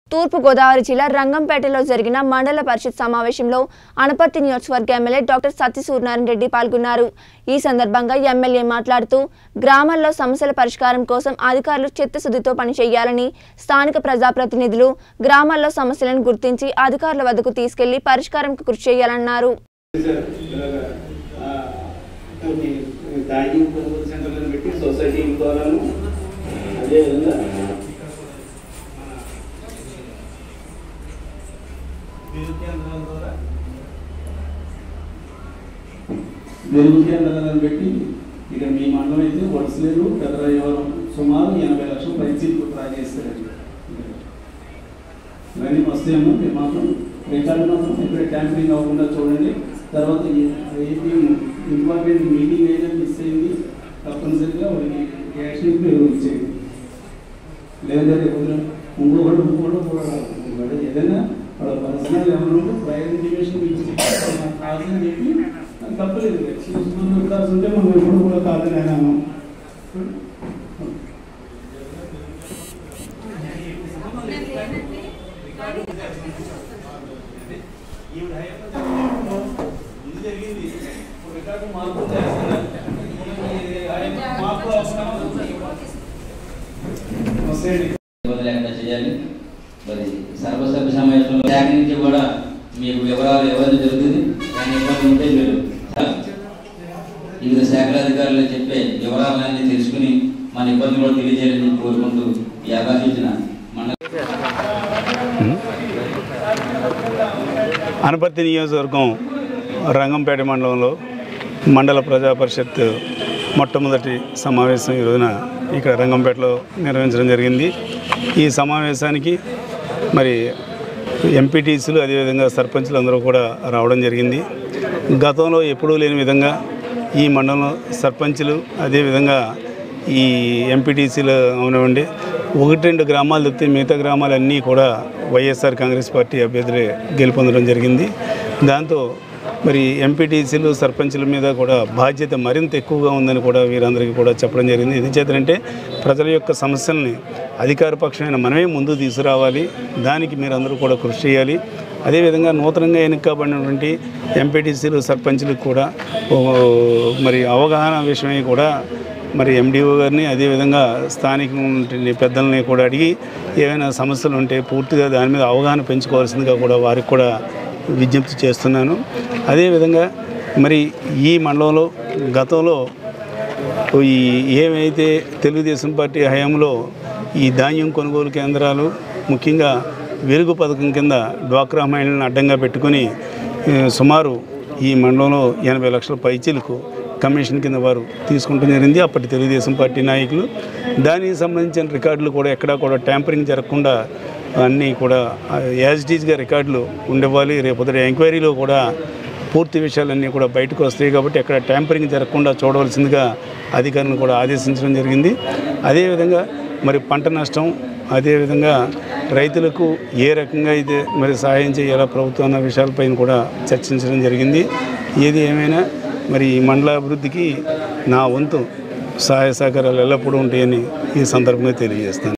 తూర్పు గోదావరి జిల్లా రంగంపేటలో జరిగిన మండల పరిషత్ సమావేశంలో అనపర్తి నియోజకవర్గ ఎమ్మెల్యే డాక్టర్ సత్తి సూర్యనారాయణ రెడ్డి పాల్గొన్నారు। ఈ సందర్భంగా ఎమ్మెల్యే మాట్లాడుతూ గ్రామాల్లో సమస్యల పరిష్కారం కోసం అధికారులు చిత్తశుద్ధితో పనిచేయాలని, స్థానిక ప్రజాప్రతినిధులు గ్రామాల్లో సమస్యలను గుర్తించి అధికారుల వద్దకు తీసుకెళ్లి పరిష్కారంకు కృషి చేయాలన్నారు। వెలుగు కేంద్రాలను పెట్టి ఇక మీ మండలం అయితే వలసలేరు పెద్దరాయవరం సుమారు 80 లక్షల పైచీలకు ట్రై చేస్తారండి। ఇవన్నీ వస్తాయేమో మీరు మాత్రం రికార్డు మాత్రం ఇక్కడ ట్యాంపరింగ్ అవ్వకుండా చూడండి। తర్వాత ఏపీ ఇంపార్టెంట్ మీటింగ్ అయితే మిస్ అయింది, తప్పనిసరిగా వాళ్ళకి యాక్షన్ ఇచ్చేయండి। లేదంటే ఇంకొకటి కూడా ఏదైనా వాళ్ళ పర్సనల్ ఏమన్నా ప్రైవేట్ ఇంటిమేషన్ మీకు కాదని చెప్పి తప్పలేదు, ఉంటే మనం ఎప్పుడు కూడా కాదని అన్నాను। చేయాలి మరి సర్వసభ్య సమావేశంలో శాఖ నుంచి కూడా మీకు వివరాలు ఇవ్వడం జరుగుతుంది। కానీ ఇబ్బంది ఉంటే మీరు వివిధ శాఖల అధికారులు చెప్పే వివరాలన్నీ తెలుసుకుని మన ఇబ్బందులు కూడా తెలియజేయాలని కోరుకుంటూ ఈ అవకాశం ఇచ్చిన అనపర్తి నియోజకవర్గం రంగంపేట మండలంలో మండల ప్రజా పరిషత్ మొట్టమొదటి సమావేశం ఈ రోజున ఇక్కడ రంగంపేటలో నిర్వహించడం జరిగింది। ఈ సమావేశానికి మరి ఎంపీటీసీలు అదేవిధంగా సర్పంచులు అందరూ కూడా రావడం జరిగింది। గతంలో ఎప్పుడూ లేని విధంగా ఈ మండలంలో సర్పంచులు అదేవిధంగా ఈ ఎంపీటీసీలు అవునండి 1-2 గ్రామాలు తప్పితే మిగతా గ్రామాలన్నీ కూడా వైఎస్ఆర్ కాంగ్రెస్ పార్టీ అభ్యర్థులే గెలుపొందడం జరిగింది। దాంతో మరి ఎంపీటీసీలు సర్పంచుల మీద కూడా బాధ్యత మరింత ఎక్కువగా ఉందని కూడా వీరందరికీ కూడా చెప్పడం జరిగింది। ఇది చేతంటే ప్రజల యొక్క సమస్యల్ని అధికార పక్షమైన మనమే ముందు తీసుకురావాలి, దానికి మీరందరూ కూడా కృషి చేయాలి। అదేవిధంగా నూతనంగా ఎన్నికబడినటువంటి ఎంపీటీసీలు సర్పంచులకు కూడా మరి అవగాహన విషయమై కూడా మరి ఎండిఓ గారిని అదేవిధంగా స్థానిక పెద్దల్ని కూడా అడిగి ఏమైనా సమస్యలు ఉంటే పూర్తిగా దాని మీద అవగాహన పెంచుకోవాల్సిందిగా కూడా వారికి కూడా విజ్ఞప్తి చేస్తున్నాను। అదేవిధంగా మరి ఈ మండలంలో గతంలో ఏమైతే తెలుగుదేశం పార్టీ హయాంలో ఈ ధాన్యం కొనుగోలు కేంద్రాలు ముఖ్యంగా వెలుగు పథకం కింద డ్వాక్రా మహిళలను అడ్డంగా పెట్టుకుని సుమారు ఈ మండలంలో 80 లక్షల పైచీలకు కమిషన్ కింద వారు తీసుకుంటూ జరిగింది అప్పటి తెలుగుదేశం పార్టీ నాయకులు। దానికి సంబంధించిన రికార్డులు కూడా ఎక్కడా కూడా ట్యాంపరింగ్ జరగకుండా అన్నీ కూడా యాజ్ ఇట్ ఈజ్గా రికార్డులు ఉండేవాలి। రేపొద్దు ఎంక్వైరీలో కూడా పూర్తి విషయాలన్నీ కూడా బయటకు వస్తాయి కాబట్టి ఎక్కడ ట్యాంపరింగ్ జరగకుండా చూడవలసిందిగా అధికారులను కూడా ఆదేశించడం జరిగింది। అదేవిధంగా మరి పంట నష్టం అదేవిధంగా రైతులకు ఏ రకంగా అయితే మరి సహాయం చేయాలా ప్రభుత్వం అన్న విషయాలపైన కూడా చర్చించడం జరిగింది। ఏది ఏమైనా మరి ఈ మండల అభివృద్ధికి నా వంతు సహాయ సహకారాలు ఎల్లప్పుడూ ఉంటాయని ఈ సందర్భంగా తెలియజేస్తాను।